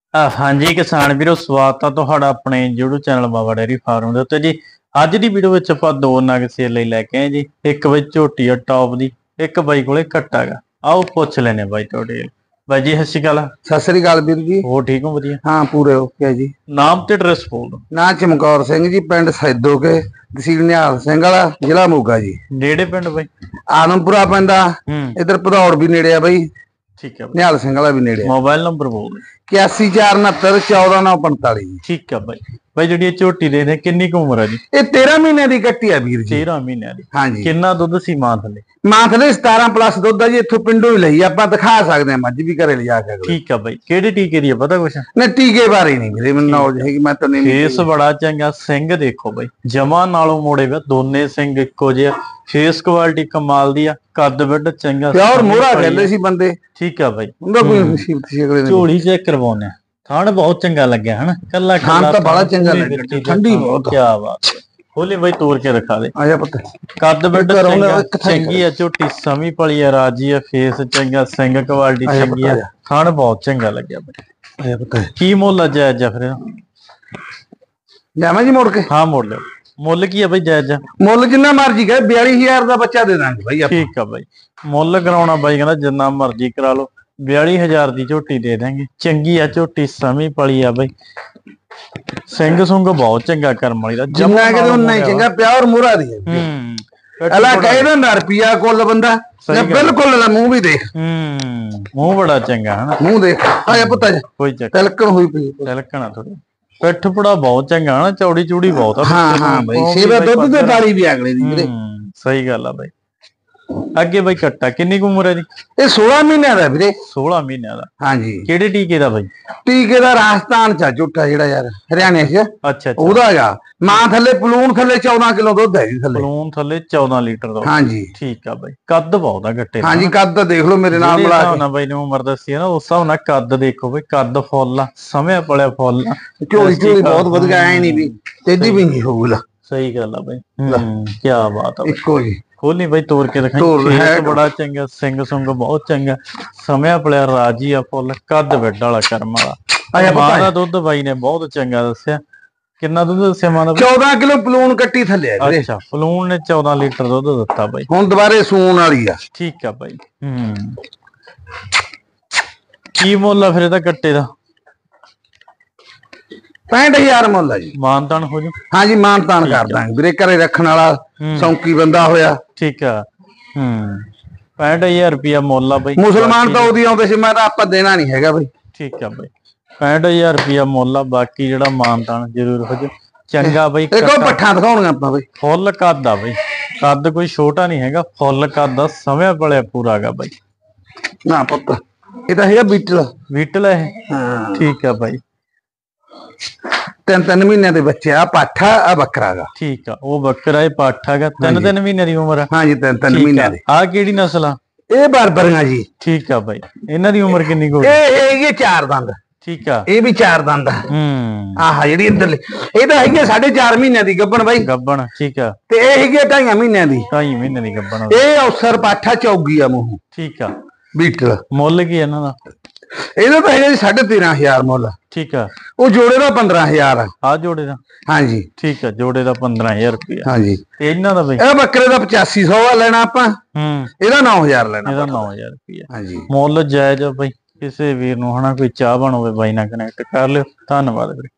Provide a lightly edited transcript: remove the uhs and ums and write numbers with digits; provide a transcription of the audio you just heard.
ਹਾਂਜੀ ਕਿਸਾਨ ਵੀਰੋ, ਸਵਾਗਤ ਆ ਤੁਹਾਡਾ ਆਪਣੇ YouTube channel Baba dairy farm ਦੇ ਉੱਤੇ ਜੀ। ਅੱਜ ਦੀ ਵੀਡੀਓ ਵਿੱਚ ਆਪਾਂ ਦੋ ਨਗ ਸੇਲ ਲਈ ਲੈ ਕੇ ਆਏ ਜੀ। ਇੱਕ ਬਈ ਝੋਟੀ ਆ ਟੌਪ ਦੀ, ਇੱਕ ਬਾਈ ਕੋਲੇ ਕੱਟਾ ਗਾ। ਆਓ ਪੁੱਛ ਲੈਨੇ ਬਾਈ ਤੁਹਾਡੇ ਬਾਈ ਜੀ। ਸਤਿ ਸ਼੍ਰੀ ਅਕਾਲ। ਸਤਿ ਸ੍ਰੀ ਅਕਾਲ ਵੀਰ ਜੀ। ਹੋਰ ਠੀਕ ਹੋ? ਵਧੀਆ। ਹਾਂ ਪੂਰੇ ਓਕੇ ਜੀ। ਨਾਮ ਤੇ ਐਡਰੈਸ ਬੋਲ ਦਿਓ। ਨਾਂ ਚਮਕੌਰ ਸਿੰਘ ਜੀ, ਪਿੰਡ ਸੈਦੋਕੇ, ਤਹਿਸੀਲ ਨਿਹਾਲ ਸਿੰਘ ਵਾਲਾ, ਜ਼ਿਲ੍ਹਾ ਮੋਗਾ ਜੀ। ਨੇੜੇ ਪਿੰਡ ਬਾਈ? ਆਦਮਪੁਰਾ ਪੈਂਦਾ, ਇਧਰ ਭਦੌੜ ਵੀ ਨੇੜੇ ਆ ਬਾਈ। ਠੀਕ ਹੈ। ਨਿਹਾਲ ਸਿੰਘ ਵਾਲਾ ਵੀ ਨੇੜੇ ਆ। ਮੋਬਾਈਲ ਨੰਬਰ ਬੋਲ 8149714945 ਜੀ। ਠੀਕ ਹੈ ਬਾਈ। ਬਾਈ ਜਿਹੜੀ ਇਹ ਝੋਟੀ ਦੇ ਨੇ ਕਿੰਨੀ ਕੁ ਉਮਰ ਹੈ ਜੀ? ਇਹ 13 ਮਹੀਨਿਆਂ ਦੀ ਕੱਟੀ ਆ ਵੀਰ ਜੀ। 13 ਮਹੀਨਿਆਂ ਦੀ। ਹਾਂਜੀ। ਕਿੰਨਾ ਦੁੱਧ ਸੀ ਮਾਂ ਥੱਲੇ? ਮਾਂ ਥੱਲੇ 17 ਪਲੱਸ ਦੁੱਧ ਆ ਜੀ। ਇੱਥੋਂ ਪਿੰਡੋਂ ਹੀ ਲਈ ਆਪਾਂ ਦਿਖਾ ਸਕਦੇ ਆ, ਮੱਝ ਵੀ ਘਰੇ ਲਿਜਾ ਕੇ। ਠੀਕ ਆ ਬਾਈ। ਕਿਹੜੇ ਟੀਕੇ ਦੀ ਆ ਪਤਾ ਕੁਛ? ਨਹੀਂ ਟੀਕੇ ਬਾਰੇ ਨਹੀਂ ਵੀਰੇ ਮੈਨੂੰ ਨੌਲੇਜ ਹੈਗੀ, ਮੈਂ ਤਾਂ ਨਹੀਂ। ਫੇਸ ਬੜਾ ਚੰਗਾ, ਸਿੰਘ ਦੇਖੋ ਬਾਈ ਜਮਾ ਨਾਲੋਂ ਮੋੜੇ ਵੇ, ਦੋਨੇ ਸਿੰਘ ਇੱਕੋ ਜਿਹੇ। ਫੇਸ ਕੁਆਲਿਟੀ ਕਮਾਲ ਦੀ ਆ, ਕੱਦ ਵੱਡ ਚੰਗਾ, ਪਿਓਰ ਮੋਹਰਾ ਕਹਿੰਦੇ ਸੀ ਬੰਦੇ। ਠੀਕ ਆ ਬਾਈ। ਉਹਦਾ ਕੋਈ ਮੁਸੀਬਤ ਸੀ ਅਗਲੇ ਦਿਨ। ਝੋਲੀ ਚੈੱਕ ਕਰਵਾਉਣੇ ਆ। ਥਾਣ ਬਹੁਤ ਚੰਗਾ ਲੱਗਿਆ ਹਨਾ, ਕੱਲਾ ਥਾਣ ਤਾਂ ਬੜਾ ਚੰਗਾ ਲੱਗਿਆ, ਠੰਡੀ ਬਹੁਤ। ਕੀ ਬਾਤ। ਖੋਲੇ ਬਾਈ ਤੋੜ ਕੇ ਰਖਾ ਦੇ। ਆਜਾ ਪੁੱਤ। ਕੱਦ ਵੱਡ ਚੰਗੀ ਆ ਝੋਟੀ, ਸਮੀ ਪਲੀ ਆ, ਰਾਜੀ ਆ, ਫੇਸ ਚੰਗਾ, ਸਿੰਘ ਕੁਆਲਿਟੀ ਚੰਗੀ ਆ, ਥਾਣ ਬਹੁਤ ਚੰਗਾ ਲੱਗਿਆ ਬਾਈ। ਆਜਾ ਪੁੱਤ। ਕੀ ਮੁੱਲ ਆ ਜਾਇਜ਼ ਆ ਫਿਰ? ਜਾਵਾਂ ਜੀ ਮੋੜ ਕੇ? ਹਾਂ ਮੋੜ ਲਿਓ। ਮੁੱਲ ਕੀ ਆ ਬਾਈ ਜਾਇਜ਼? ਮੁੱਲ ਜਿੰਨਾ ਮਰਜੀ ਕਹੇ, 42000 ਦਾ ਬੱਚਾ ਦੇ ਦਾਂਗੇ ਬਾਈ ਆਪਾਂ। ਠੀਕ ਆ ਬਾਈ। ਮੁੱਲ ਕਰਾਉਣਾ ਬਾਈ ਕਹਿੰਦਾ ਜਿੰਨਾ ਮਰਜੀ ਕਰਾ ਲਓ, 42000 ਦੀ ਝੋਟੀ ਦੇ ਦਾਂਗੇ। ਚੰਗੀ ਆ ਝੋਟੀ, ਸਮੀ ਪਲੀ ਆ ਬਾਈ, ਸਿੰਘ ਸੁੰਗ ਬਹੁਤ ਚੰਗਾ ਕਰਮ ਵਾਲੀ ਦਾ। ਜਿੰਨਾ ਕਿ ਉਹਨਾਂ ਹੀ ਚੰਗਾ, ਪਿਓਰ ਮੂਰਾ ਦੀ ਹੈ। ਅਲਾ ਕਹੇ ਨਾ ਰੁਪਿਆ ਕੁੱਲ ਬੰਦਾ, ਬਿਲਕੁਲ ਮੂੰਹ ਵੀ ਦੇਖ। ਮੂੰਹ ਬੜਾ ਚੰਗਾ ਹਨਾ। ਮੂੰਹ ਦੇਖ। ਆਇਆ ਪੁੱਤਾ ਜੀ। ਕੋਈ ਚੱਕਰ ਤਿਲਕਣ ਹੋਈ ਪਈ। ਤਿਲਕਣਾ ਥੋੜੀ। ਪਿੱਠ ਪੜਾ ਬਹੁਤ ਚੰਗਾ ਹਨਾ, ਚੌੜੀ ਚੂੜੀ ਬਹੁਤ ਆ। ਹਾਂ ਹਾਂ ਬਾਈ, ਸੇਵਾ ਦੁੱਧ ਤੇ ਤਾਲੀ ਵੀ ਅਗਲੇ ਦੀ ਵੀਰੇ। ਸਹੀ ਗੱਲ ਆ ਬਾਈ। ਅੱਗੇ ਬਾਈ ਕੱਟਾ ਕਿੰਨੀ ਕੁ ਉਮਰ ਹੈ ਜੀ? ਇਹ 16 ਮਹੀਨਿਆਂ ਦਾ ਵੀਰੇ। 16 ਮਹੀਨਿਆਂ ਦਾ। ਹਾਂਜੀ। ਕਿਹੜੇ ਟੀਕੇ ਦਾ ਬਾਈ? ਟੀਕੇ ਦਾ ਰਾਜਸਥਾਨ ਚ ਝੋਟਾ ਜਿਹੜਾ ਯਾਰ, ਹਰਿਆਣੇ ਚ। ਅੱਛਾ ਉਹਦਾ ਹੈਗਾ। ਮਾਂ ਥੱਲੇ ਪਲੂਣ ਥੱਲੇ 14 ਕਿਲੋ ਦੁੱਧ ਹੈ ਜੀ ਥੱਲੇ। ਪਲੂਣ ਥੱਲੇ 14 ਲੀਟਰ ਦਾ। ਹਾਂਜੀ। ਠੀਕ ਆ ਬਾਈ। ਕੱਦ ਬਹੁਤ ਆ ਗੱਟੇ ਦਾ। ਹਾਂਜੀ ਕੱਦ ਦੇਖ ਲਓ ਮੇਰੇ ਨਾਲ ਮਿਲਾ ਕੇ। ਨਾ ਬਾਈ ਨੇ ਉਮਰ ਦੱਸੀ ਹੈ ਨਾ, ਉਸ ਹਿਸਾਬ ਨਾਲ ਕੱਦ ਦੇਖੋ ਬਾਈ, ਕੱਦ ਫੁੱਲ ਆ, ਸਮਿਆ ਪਲਿਆ ਫੁੱਲ ਆ। ਝੋਲੀ ਬਹੁਤ ਵਧੀਆ, ਐ ਨਹੀਂ ਵੀ ਤੇਦੀ ਵੀ ਨਹੀਂ ਹੋਊਗਾ। ਸਹੀ ਗੱਲ ਆ ਬਾਈ। ਕੀ ਬਾਤ ਆ। ਇੱਕੋ ਜੀ। ਖੋਲੀ ਬਾਈ ਤੋੜ ਕੇ ਦਿਖਾਈ। ਫੇਸ ਬੜਾ ਚੰਗਾ, ਸਿੰਘ ਸੁੰਗ ਬਹੁਤ ਚੰਗਾ, ਸਮਿਆ ਪਲਿਆ, ਰਾਜੀ ਆ ਫੁੱਲ, ਕੱਦ ਵੱਡ ਵਾਲਾ ਕਰਮ ਵਾਲਾ। ਮਾਂ ਦਾ ਦੁੱਧ ਬਾਈ ਨੇ ਬਹੁਤ ਚੰਗਾ ਦੱਸਿਆ। ਕਿੰਨਾ ਦੁੱਧ ਦੱਸਿਆ ਮਾਂ ਦਾ? 14 ਕਿਲੋ ਪਲੂਣ ਕੱਟੀ ਥੱਲੇ ਆ ਵੀਰੇ। ਅੱਛਾ, ਪਲੂਣ ਨੇ 14 ਲੀਟਰ ਦੁੱਧ ਦਿੱਤਾ ਬਾਈ। ਹੁਣ ਦੁਬਾਰੇ ਸੂਣ ਵਾਲੀ ਆ। ਠੀਕ ਆ ਬਾਈ। ਕੀ ਮੁੱਲ ਆ ਫਿਰ ਇਹਦਾ ਕੱਟੇ ਦਾ? 65000 ਮੁੱਲ ਆ ਜੀ। ਮਾਨਤਾਨ ਹੋ ਜੂ? ਹਾਂਜੀ ਮਾਨਤਾਨ ਕਰ ਦਾਂਗੇ ਵੀਰੇ, ਘਰੇ ਰੱਖਣ ਵਾਲਾ ਸੌਂਕੀ ਬੰਦਾ ਹੋਇਆ। ਠੀਕ ਆ। 65000 ਰੁਪਿਆ ਮੁੱਲ ਆ ਬਾਈ। ਮੁਸਲਮਾਨ ਤਾਂ ਉਹਦੀ ਆਉਂਦੇ ਸੀ, ਮੈਂ ਤਾਂ ਆਪਾਂ ਦੇਣਾ ਨਹੀਂ ਹੈਗਾ ਬਾਈ। ਠੀਕ ਆ ਬਾਈ। 65000 ਰੁਪਿਆ ਮੁੱਲ ਆ, ਬਾਕੀ ਜਿਹੜਾ ਮਾਨਤਾਨ ਜ਼ਰੂਰ ਹੋ ਜੂ। ਚੰਗਾ ਬਾਈ। ਇੱਕ ਉਹ ਪੱਠਾ ਦਿਖਾਉਣੀਆਂ ਆਪਾਂ ਬਾਈ। ਫੁੱਲ ਕੱਦ ਆ ਬਾਈ, ਕੱਦ ਕੋਈ ਛੋਟਾ ਨਹੀਂ ਹੈਗਾ, ਫੁੱਲ ਕੱਦ ਆ, ਸਮਿਆ ਪਲਿਆ ਪੂਰਾ ਹੈਗਾ ਬਾਈ। ਨਾ ਪੁੱਤ ਇਹ ਤਾਂ ਹੈਗਾ ਬੀਟਲ। ਬੀਟਲ ਹੈ। ਹਾਂ ਠੀਕ ਆ ਬਾਈ। 3 ਮਹੀਨਿਆਂ ਦੇ ਬੱਚੇ ਆ, ਪਾਠਾ ਆ ਬੱਕਰਾ ਗਾ। ਠੀਕ ਆ, ਉਹ ਬੱਕਰਾ ਇਹ ਪਾਠਾ ਗਾ। 3 ਮਹੀਨਿਆਂ ਦੀ ਉਮਰ ਆ। ਹਾਂਜੀ 3 ਮਹੀਨਿਆਂ ਦੀ। ਆ ਕਿਹੜੀ ਨਸਲ ਆ? ਇਹ ਬਰਬਰੀਆਂ ਜੀ। ਠੀਕ ਆ ਬਾਈ। ਇਹਨਾਂ ਦੀ ਉਮਰ ਕਿੰਨੀ ਕੁ? ਇਹ 4 ਦੰਦ। ਠੀਕ ਆ। ਇਹ ਵੀ 4 ਦੰਦ ਆ। ਆਹ ਜਿਹੜੀ ਇੱਧਰਲੀ ਇਹ ਤਾਂ ਹੈਗੀ 4.5 ਮਹੀਨਿਆਂ ਦੀ ਗੱਬਣ ਬਾਈ। ਗੱਬਣ। ਠੀਕ ਆ। ਤੇ ਇਹ ਹੈਗੀ 2.5 ਮਹੀਨਿਆਂ ਦੀ। 2.5 ਮਹੀਨੇ ਦੀ ਗੱਬਣ। ਇਹ ਅਫਸਰ ਪਾਠਾ ਚੌਗੀ ਆ ਮੂੰਹ। ਠੀਕ ਆ। ਬੀਟਲ। ਮੁੱਲ ਕੀ ਇਹਨਾਂ ਦਾ? ਇਹਦਾ ਤਾਂ ਹੈਗਾ 13.500 ਮੁੱਲ। ਠੀਕ ਆ। ਉਹ ਜੋੜੇ ਦਾ 15,000 ਆ। ਆ ਜੋੜੇ ਦਾ? ਹਾਂਜੀ। ਠੀਕ ਆ, ਜੋੜੇ ਦਾ 15,000 ਰੁਪਇਆ। ਹਾਂਜੀ। ਤੇ ਇਹਨਾਂ ਦਾ ਬਈ? ਇਹ ਬੱਕਰੇ ਦਾ 8500 ਆ ਲੈਣਾ ਆਪਾਂ। ਇਹਦਾ 9000 ਲੈਣਾ। ਇਹਦਾ 9000 ਰੁਪਇਆ। ਹਾਂਜੀ। ਮੁੱਲ ਜਾਇਜ਼ ਆ ਬਾਈ। ਕਿਸੇ ਵੀਰ ਨੂੰ ਹਨਾ ਕੋਈ ਚਾਹ ਬਣ ਹੋਵੇ ਬਾਈ ਨਾਲ ਕਨੈਕਟ ਕਰ ਲਿਓ। ਧੰਨਵਾਦ ਵੀਰੇ।